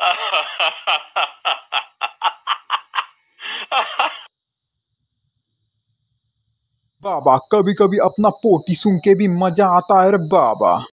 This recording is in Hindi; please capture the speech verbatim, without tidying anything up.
बाबा कभी कभी अपना पोटी सुन के भी मजा आता है रे बाबा।